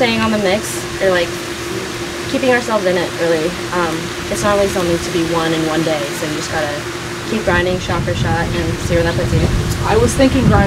staying on the mix, or like keeping ourselves in it, really. It's not always only to be one in one day, so you just gotta keep grinding shot for shot and see where that puts you. I was thinking grind